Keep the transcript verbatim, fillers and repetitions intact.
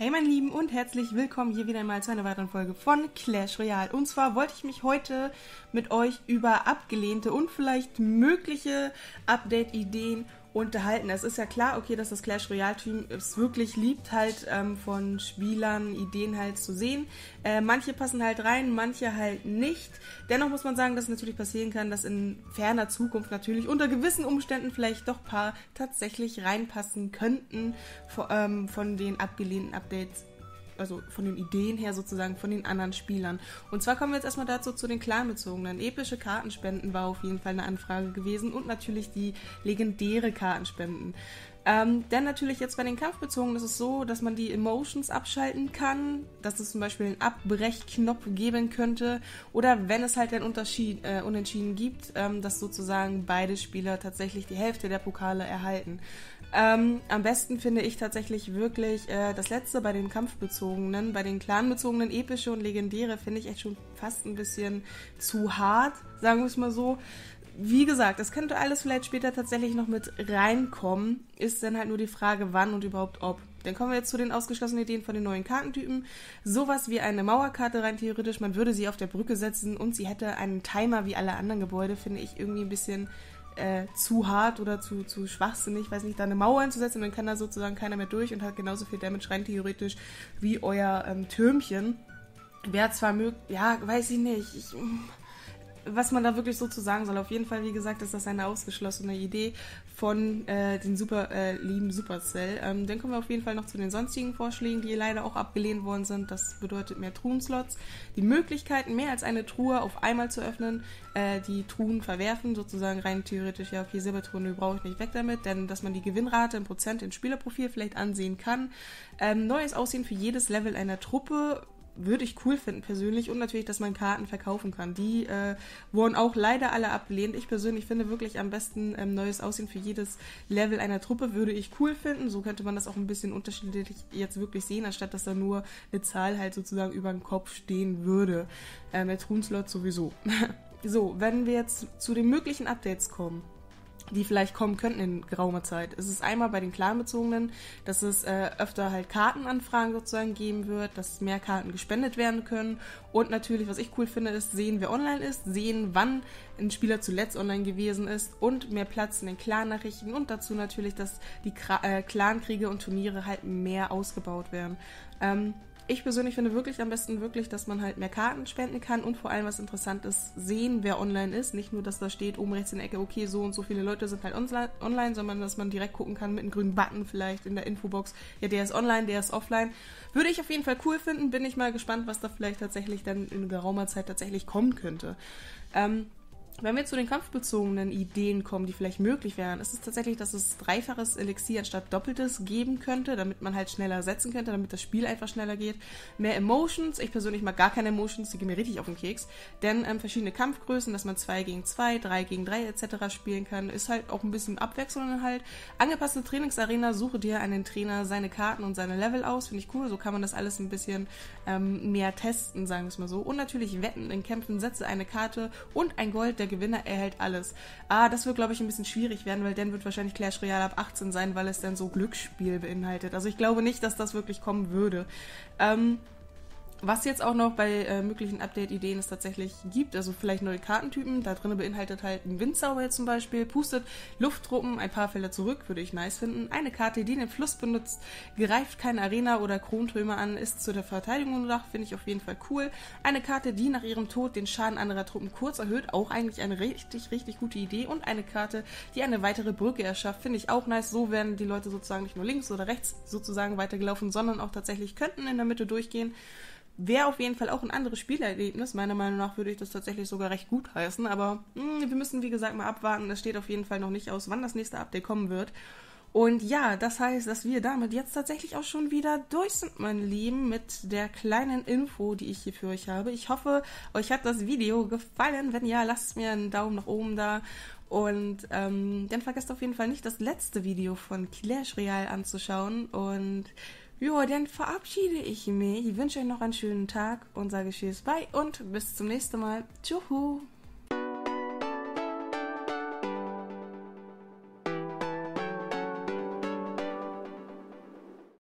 Hey meine Lieben und herzlich willkommen hier wieder einmal zu einer weiteren Folge von Clash Royale. Und zwar wollte ich mich heute mit euch über abgelehnte und vielleicht mögliche Update-Ideen unterhalten. Es ist ja klar, okay, dass das Clash Royale-Team es wirklich liebt, halt ähm, von Spielern Ideen halt zu sehen. Äh, manche passen halt rein, manche halt nicht. Dennoch muss man sagen, dass es natürlich passieren kann, dass in ferner Zukunft natürlich unter gewissen Umständen vielleicht doch ein paar tatsächlich reinpassen könnten von, ähm, von den abgelehnten Updates. Also von den Ideen her sozusagen von den anderen Spielern. Und zwar kommen wir jetzt erstmal dazu zu den clanbezogenen. Epische Kartenspenden war auf jeden Fall eine Anfrage gewesen und natürlich die legendäre Kartenspenden. Ähm, denn natürlich jetzt bei den Kampfbezogenen ist es so, dass man die Emotions abschalten kann, dass es zum Beispiel einen Abbrechknopf geben könnte oder wenn es halt einen Unterschied, äh, Unentschieden gibt, ähm, dass sozusagen beide Spieler tatsächlich die Hälfte der Pokale erhalten. Ähm, am besten finde ich tatsächlich wirklich äh, das letzte bei den Kampfbezogenen, bei den clanbezogenen epische und legendäre finde ich echt schon fast ein bisschen zu hart, sagen wir es mal so. Wie gesagt, es könnte alles vielleicht später tatsächlich noch mit reinkommen, ist dann halt nur die Frage, wann und überhaupt ob. Dann kommen wir jetzt zu den ausgeschlossenen Ideen von den neuen Kartentypen. Sowas wie eine Mauerkarte rein theoretisch, man würde sie auf der Brücke setzen und sie hätte einen Timer wie alle anderen Gebäude, finde ich irgendwie ein bisschen Äh, zu hart oder zu, zu schwachsinnig, ich weiß nicht, da eine Mauer einzusetzen und dann kann da sozusagen keiner mehr durch und hat genauso viel Damage rein theoretisch wie euer ähm, Türmchen. Wäre zwar möglich, ja, weiß ich nicht, ich, was man da wirklich so zu sagen soll. Auf jeden Fall, wie gesagt, ist das eine ausgeschlossene Idee von äh, den super äh, lieben Supercell. Ähm, dann kommen wir auf jeden Fall noch zu den sonstigen Vorschlägen, die leider auch abgelehnt worden sind. Das bedeutet mehr Truhen-Slots. Die Möglichkeiten, mehr als eine Truhe auf einmal zu öffnen, äh, die Truhen verwerfen, sozusagen rein theoretisch, ja okay, Silbertruhen brauche ich nicht, weg damit, denn dass man die Gewinnrate in Prozent in Spielerprofil vielleicht ansehen kann. Ähm, neues Aussehen für jedes Level einer Truppe, würde ich cool finden persönlich und natürlich, dass man Karten verkaufen kann. Die äh, wurden auch leider alle abgelehnt. Ich persönlich finde wirklich am besten ähm, neues Aussehen für jedes Level einer Truppe würde ich cool finden. So könnte man das auch ein bisschen unterschiedlich jetzt wirklich sehen, anstatt dass da nur eine Zahl halt sozusagen über dem Kopf stehen würde. Ähm, der Truhenslot sowieso. So, wenn wir jetzt zu den möglichen Updates kommen, die vielleicht kommen könnten in geraumer Zeit. Es ist einmal bei den clanbezogenen, dass es äh, öfter halt Kartenanfragen sozusagen geben wird, dass mehr Karten gespendet werden können und natürlich, was ich cool finde, ist sehen, wer online ist, sehen, wann ein Spieler zuletzt online gewesen ist und mehr Platz in den Clan-Nachrichten und dazu natürlich, dass die Kra- äh, Clankriege und Turniere halt mehr ausgebaut werden. Ähm, Ich persönlich finde wirklich am besten wirklich, dass man halt mehr Karten spenden kann und vor allem, was interessant ist, sehen, wer online ist. Nicht nur, dass da steht oben rechts in der Ecke, okay, so und so viele Leute sind halt online, sondern dass man direkt gucken kann mit einem grünen Button vielleicht in der Infobox. Ja, der ist online, der ist offline. Würde ich auf jeden Fall cool finden. Bin ich mal gespannt, was da vielleicht tatsächlich dann in geraumer Zeit tatsächlich kommen könnte. Ähm... Wenn wir zu den kampfbezogenen Ideen kommen, die vielleicht möglich wären, ist es tatsächlich, dass es dreifaches Elixier anstatt doppeltes geben könnte, damit man halt schneller setzen könnte, damit das Spiel einfach schneller geht. Mehr Emotions, ich persönlich mag gar keine Emotions, die gehen mir richtig auf den Keks, denn ähm, verschiedene Kampfgrößen, dass man zwei gegen zwei, drei gegen drei et cetera spielen kann, ist halt auch ein bisschen Abwechslung halt. Angepasste Trainingsarena, suche dir einen Trainer seine Karten und seine Level aus, finde ich cool, so kann man das alles ein bisschen ähm, mehr testen, sagen wir es mal so. Und natürlich Wetten in Kämpfen, setze eine Karte und ein Gold, der Gewinner erhält alles. Ah, das wird, glaube ich, ein bisschen schwierig werden, weil dann wird wahrscheinlich Clash Royale ab achtzehn sein, weil es dann so Glücksspiel beinhaltet. Also ich glaube nicht, dass das wirklich kommen würde. Ähm... Was jetzt auch noch bei äh, möglichen Update-Ideen es tatsächlich gibt, also vielleicht neue Kartentypen, da drin beinhaltet halt ein Windzauber jetzt zum Beispiel, pustet Lufttruppen ein paar Felder zurück, würde ich nice finden. Eine Karte, die den Fluss benutzt, greift keine Arena oder Krontrümmer an, ist zu der Verteidigung gedacht, finde ich auf jeden Fall cool. Eine Karte, die nach ihrem Tod den Schaden anderer Truppen kurz erhöht, auch eigentlich eine richtig, richtig gute Idee. Und eine Karte, die eine weitere Brücke erschafft, finde ich auch nice. So werden die Leute sozusagen nicht nur links oder rechts sozusagen weitergelaufen, sondern auch tatsächlich könnten in der Mitte durchgehen. Wäre auf jeden Fall auch ein anderes Spielerlebnis. Meiner Meinung nach würde ich das tatsächlich sogar recht gut heißen. Aber mh, wir müssen, wie gesagt, mal abwarten. Es steht auf jeden Fall noch nicht aus, wann das nächste Update kommen wird. Und ja, das heißt, dass wir damit jetzt tatsächlich auch schon wieder durch sind, meine Lieben, mit der kleinen Info, die ich hier für euch habe. Ich hoffe, euch hat das Video gefallen. Wenn ja, lasst mir einen Daumen nach oben da. Und ähm, dann vergesst auf jeden Fall nicht, das letzte Video von Clash Royale anzuschauen. Und ja, dann verabschiede ich mich. Ich wünsche euch noch einen schönen Tag und sage Tschüss, bye und bis zum nächsten Mal. Tschüss.